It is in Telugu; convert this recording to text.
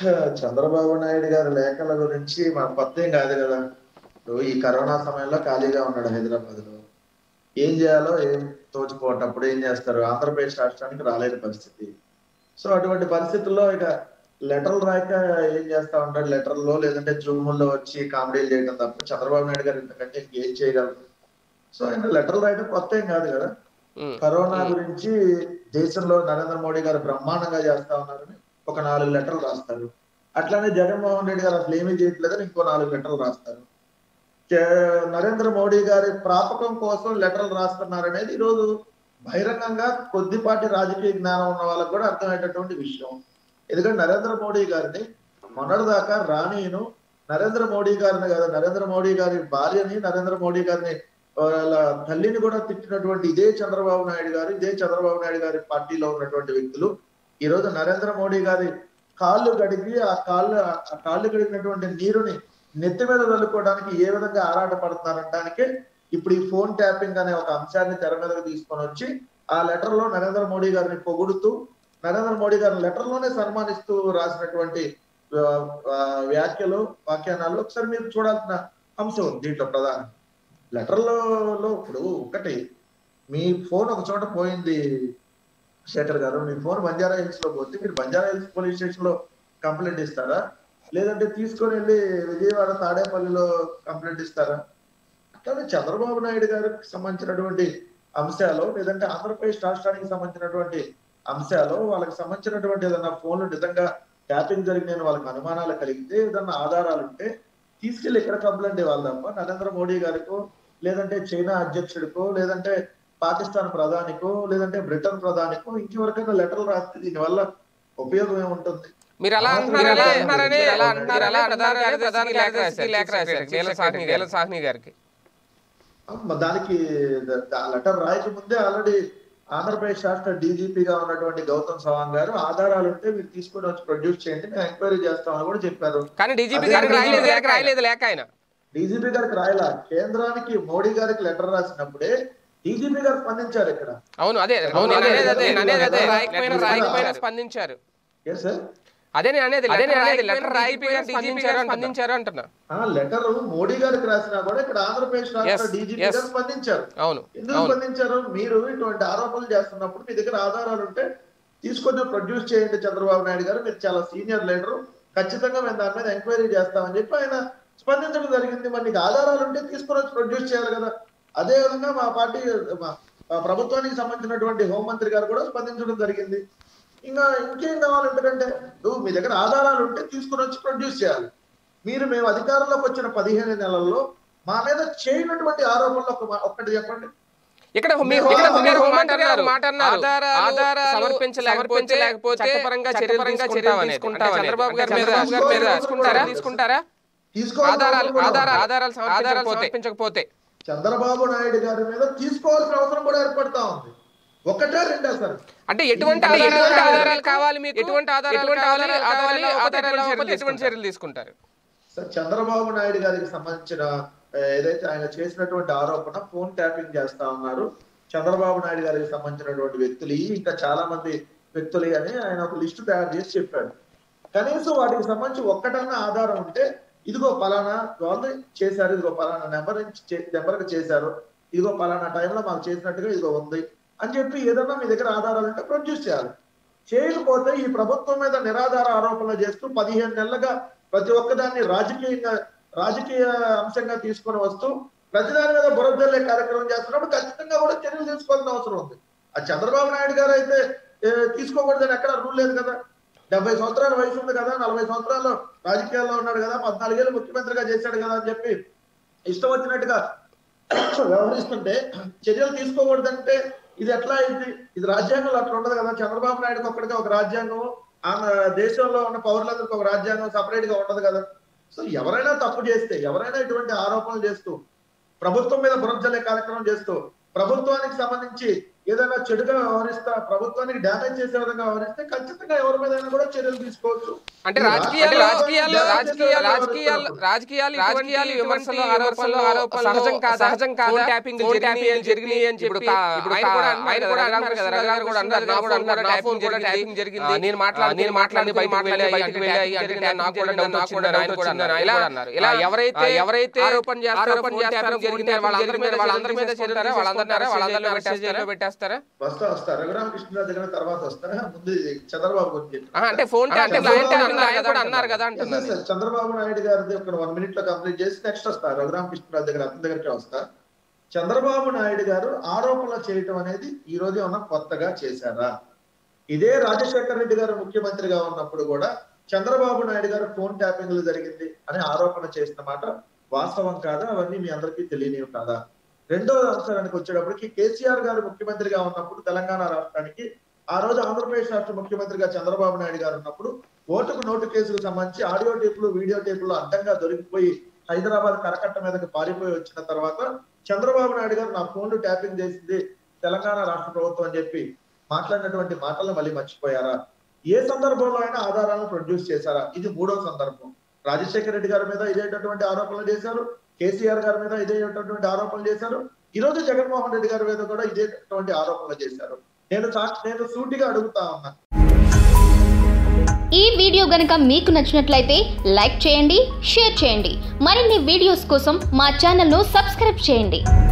చంద్రబాబు నాయుడు గారి లేఖల గురించి మన కొత్తేం కాదు కదా. ఈ కరోనా సమయంలో ఖాళీగా ఉన్నాడు హైదరాబాద్ లో. ఏం చేయాలో ఏం తోచుకోవటప్పుడు ఏం చేస్తారు, ఆంధ్రప్రదేశ్ రాష్ట్రానికి రాలేని పరిస్థితి. సో అటువంటి పరిస్థితుల్లో ఇక లెటర్లు రాక ఏం చేస్తా ఉంటాడు, లెటర్లో లేదంటే జూముల్లో వచ్చి కామెడీలు చేయడం తప్ప చంద్రబాబు నాయుడు గారు ఇంతకంటే ఇంకేం చేయగలరు. సో ఆయన లెటర్లు రాయడం కొత్త ఏం కాదు కదా. కరోనా గురించి దేశంలో నరేంద్ర మోడీ గారు బ్రహ్మాండంగా చేస్తా ఉన్నారని ఒక 4 లెటర్లు రాస్తారు. అట్లానే జగన్మోహన్ రెడ్డి గారు అసలు ఏమీ చేయట్లేదని ఇంకో 4 లెటర్లు రాస్తారు. నరేంద్ర మోడీ గారి ప్రాపకం కోసం లెటర్లు రాస్తున్నారనేది ఈరోజు బహిరంగంగా కొద్దిపాటి రాజకీయ జ్ఞానం ఉన్న వాళ్ళకు కూడా అర్థమయ్యేటటువంటి విషయం. ఎందుకంటే నరేంద్ర మోడీ గారిని మొన్నటిదాకా రాణిను, నరేంద్ర మోడీ గారిని కదా, నరేంద్ర మోడీ గారి భార్యని, నరేంద్ర మోడీ గారిని వాళ్ళ తల్లిని కూడా తిట్టినటువంటి ఇదే చంద్రబాబు నాయుడు గారి పార్టీలో ఉన్నటువంటి వ్యక్తులు ఈ రోజు నరేంద్ర మోడీ గారి కాళ్ళు కడిగి ఆ కాళ్ళు కడిగినటువంటి నీరుని నెత్తి మీద చల్లుకోవడానికి ఏ విధంగా ఆరాట పడుతున్నారనడానికే ఇప్పుడు ఈ ఫోన్ ట్యాపింగ్ అనే ఒక అంశాన్ని తెర మీదకు తీసుకొని వచ్చి ఆ లెటర్ లో నరేంద్ర మోడీ గారిని పొగుడుతూ, నరేంద్ర మోడీ గారిని లెటర్ లోనే సన్మానిస్తూ రాసినటువంటి వ్యాఖ్యానాలు ఒకసారి మీరు చూడాల్సిన అంశం ఉంది దీంట్లో. ప్రధాన లెటర్లో ఇప్పుడు ఒకటి, మీ ఫోన్ ఒక చోట పోయింది శేఖర్ గారు, మీ ఫోన్ బంజారా హిల్స్ లో పోతే మీరు బంజారా హిల్స్ పోలీస్ స్టేషన్ లో కంప్లైంట్ ఇస్తారా, లేదంటే తీసుకొని వెళ్ళి విజయవాడ తాడేపల్లిలో కంప్లైంట్ ఇస్తారా? అట్లానే చంద్రబాబు నాయుడు గారికి సంబంధించినటువంటి అంశాలు, లేదంటే ఆంధ్రప్రదేశ్ రాష్ట్రానికి సంబంధించినటువంటి అంశాలు, వాళ్ళకి సంబంధించినటువంటి ఏదైనా ఫోన్లు నిజంగా ట్యాపింగ్ జరిగిన వాళ్ళకి అనుమానాలు కలిగితే, ఏదన్నా ఆధారాలు ఉంటే తీసుకెళ్లి ఇక్కడ కంప్లైంట్ ఇవ్వాలి తప్ప నరేంద్ర మోడీ గారికో, లేదంటే చైనా అధ్యక్షుడికో, లేదంటే పాకిస్తాన్ ప్రధానికో, లేదంటే బ్రిటన్ ప్రధానికో ఇంకెవరికైనా లెటర్లు రాస్తే దీనివల్ల ఉపయోగం ఏముంటుంది? మీరు అలా గారికి దానికి లెటర్ రాయకముందే ఆల్రెడీ ఆంధ్రప్రదేశ్ రాష్ట్ర డీజీపీగా ఉన్నటువంటి గౌతమ్ సవాంగ్ గారు ఆధారాలు ఉంటే మీరు తీసుకొని వచ్చి ప్రొడ్యూస్ చేయండి, మేము ఎంక్వైరీ చేస్తామని కూడా చెప్పారు. కానీ డీజీపీ గారికి రాయలేదు లేక ఆయన డీజీపీ గారికి రాయలా, కేంద్రానికి మోడీ గారికి లెటర్ రాసినప్పుడే డీజీపీ గారు స్పందించారు ఇక్కడ. అవును, అదే స్పందించారు. అదే స్పందించారు అంటున్నా. లెటర్ మోడీ గారికి రాసినా కూడా ఇక్కడ ఆంధ్రప్రదేశ్ రాష్ట్ర డీజీపీ గారు స్పందించారు. అవును, ఎందుకు స్పందించారు? మీరు ఇటువంటి ఆరోపణలు చేస్తున్నప్పుడు మీ దగ్గర ఆధారాలు ఉంటే తీసుకొని ప్రొడ్యూస్ చేయండి చంద్రబాబు నాయుడు గారు, మీరు చాలా సీనియర్ లీడరు, ఖచ్చితంగా మేము దాని మీద ఎంక్వైరీ చేస్తామని చెప్పి ఆయన స్పందించడం జరిగింది. మరి నీకు ఆధారాలు ఉంటే తీసుకొని వచ్చి ప్రొడ్యూస్ చేయాలి కదా. అదే విధంగా మా పార్టీ ప్రభుత్వానికి సంబంధించినటువంటి హోంమంత్రి గారు కూడా స్పందించడం జరిగింది. ఇంకేం కావాలి? ఎందుకంటే మీ దగ్గర ఆధారాలు ఉంటే తీసుకుని వచ్చి ప్రొడ్యూస్ చేయాలి. మేము అధికారంలోకి వచ్చిన 15 నెలల్లో మా మీద చేయనటువంటి ఆరోపణలు ఒక్కటి చెప్పండి. ఇక్కడ చంద్రబాబు నాయుడు గారి మీద తీసుకోవాల్సిన అవసరం కూడా ఏర్పడతా ఉంది. ఒకటే రెండా సార్? అంటే ఎటువంటి ఆధారాలు కావాలి మీకు? ఎటువంటి చర్యలు తీసుకుంటారు సార్? చంద్రబాబు నాయుడు గారికి సంబంధించిన ఏదైతే ఆయన చేసినటువంటి ఆరోపణ ఫోన్ ట్యాపింగ్ చేస్తా ఉన్నారు, చంద్రబాబు నాయుడు గారికి సంబంధించినటువంటి వ్యక్తులు ఇంకా చాలా మంది వ్యక్తులు అని ఆయన ఒక లిస్టు తయారు చేసి చెప్పాడు. కనీసం వాటికి సంబంధించి ఒక్కటన్నా ఆధారం ఉంటే, ఇదిగో పలానా వాళ్ళు చేశారు, ఇదిగో పలానా నెంబర్కి చేశారు, ఇదిగో పలానా టైంలో మాకు చేసినట్టుగా ఇదిగో ఉంది అని చెప్పి ఏదన్నా మీ దగ్గర ఆధారాలు ఉంటే ప్రొడ్యూస్ చేయాలి. చేయకపోతే ఈ ప్రభుత్వం మీద నిరాధార ఆరోపణలు చేస్తూ 15 నెలలుగా ప్రతి ఒక్కదాన్ని రాజకీయ అంశంగా తీసుకొని వస్తూ ప్రతిదాని మీద బురదల్లే కార్యక్రమం చేస్తున్నప్పుడు ఖచ్చితంగా కూడా చర్యలు తీసుకోవాల్సిన అవసరం ఉంది. ఆ చంద్రబాబు నాయుడు గారు అయితే తీసుకోకూడదని ఎక్కడ రూల్ లేదు కదా. 70 సంవత్సరాల వయసు ఉంది కదా, 40 సంవత్సరాలు రాజకీయాల్లో ఉన్నాడు కదా, 14 ఏళ్ళు ముఖ్యమంత్రిగా చేశాడు కదా అని చెప్పి ఇష్టం వచ్చినట్టుగా వ్యవహరిస్తుంటే చర్యలు తీసుకోకూడదంటే ఇది ఎట్లా అయింది? ఇది రాజ్యాంగంలో అట్లా ఉండదు కదా. చంద్రబాబు నాయుడుకి ఒక్కడిగా ఒక రాజ్యాంగం, దేశంలో ఉన్న పౌరులందరికీ ఒక రాజ్యాంగం సపరేట్ గా ఉండదు కదా. సో ఎవరైనా తప్పు చేస్తే, ఎవరైనా ఇటువంటి ఆరోపణలు చేస్తూ ప్రభుత్వం మీద బురద జల్లే కార్యక్రమం చేస్తూ ప్రభుత్వానికి సంబంధించి ఏదైనా చెడుగా వ్యవహరిస్తా ప్రభుత్వానికి డ్యామేజ్ చేసే విధంగా వ్యవహరిస్తే ఖచ్చితంగా ఎవరి మీద కూడా చర్యలు తీసుకోవచ్చు. అంటే రాజకీయాలు విమర్శలు ఆరోపణలు సహజం కాదా? ట్యాపింగ్ జరిగినాయి అని చెప్పి ఆయన కూడా అన్నారు కదా, రఘుగారు కూడా అన్నారు, నా ఫోన్ కూడా ట్యాపింగ్ జరిగింది, నేను మాట్లాడి బయటకు వెళ్ళాయి అంటే నాకు కూడా డౌట్ వచ్చిందని ఇలా అన్నారు. ఇలా ఎవరైతే ఆరోపణ చేస్తారో జరిగితే వాళ్ళందరి మీద చేరుతారా? వాళ్ళందరినీ పెట్టేస్తారా? వస్తా రఘురామకృష్ణరాజు దగ్గర తర్వాత వస్తారా? ముందు చంద్రబాబు గురించి అంటే ఫోన్ అన్నారు కదా అంటున్నారు. చంద్రబాబు నాయుడు గారిది ఒక 1 minute లో కంప్లీట్ చేసి నెక్స్ట్ వస్తా రఘురామకృష్ణరాజు దగ్గర అతని దగ్గరికి వస్తా. చంద్రబాబు నాయుడు గారు ఆరోపణలు చేయటం అనేది ఈ రోజు ఏమన్నా కొత్తగా చేశారా? ఇదే రాజశేఖర రెడ్డి గారు ముఖ్యమంత్రిగా ఉన్నప్పుడు కూడా చంద్రబాబు నాయుడు గారు ఫోన్ ట్యాపింగ్లు జరిగింది అని ఆరోపణ చేసిన మాట వాస్తవం కాదా? అవన్నీ మీ అందరికీ తెలియనివి కాదా? రెండో అంశానికి వచ్చేటప్పటికి కేసీఆర్ గారు ముఖ్యమంత్రిగా ఉన్నప్పుడు తెలంగాణ రాష్ట్రానికి ఆ రోజు ఆంధ్రప్రదేశ్ రాష్ట్ర ముఖ్యమంత్రిగా చంద్రబాబు నాయుడు గారు ఉన్నప్పుడు ఓటుకు నోటు కేసుకు సంబంధించి ఆడియో టేపులు వీడియో టేపులు అడ్డంగా దొరికిపోయి హైదరాబాద్ కరకట్ట మీదకి పారిపోయి వచ్చిన తర్వాత చంద్రబాబు నాయుడు గారు నా ఫోన్లు ట్యాపింగ్ చేసింది తెలంగాణ రాష్ట్ర ప్రభుత్వం అని చెప్పి మాట్లాడినటువంటి మాటలను మళ్ళీ మర్చిపోయారా? ఏ సందర్భంలో అయినా ఆధారాలను ప్రొడ్యూస్ చేశారా? ఇది మూడో సందర్భం. రాజశేఖర రెడ్డి గారి మీద ఇదేటటువంటి ఆరోపణలు చేశారు, కేసీఆర్ గారి మీద ఇదేటటువంటి ఆరోపణలు చేశారు, ఈ రోజు జగన్మోహన్ రెడ్డి గారి మీద కూడా ఇదేటటువంటి ఆరోపణలు చేశారు. నేను సూటిగా అడుగుతా ఉన్నా. ఈ వీడియో గనుక మీకు నచ్చినట్లయితే లైక్ చేయండి, షేర్ చేయండి. మరిన్ని వీడియోస్ కోసం మా ఛానల్ను సబ్స్క్రైబ్ చేయండి.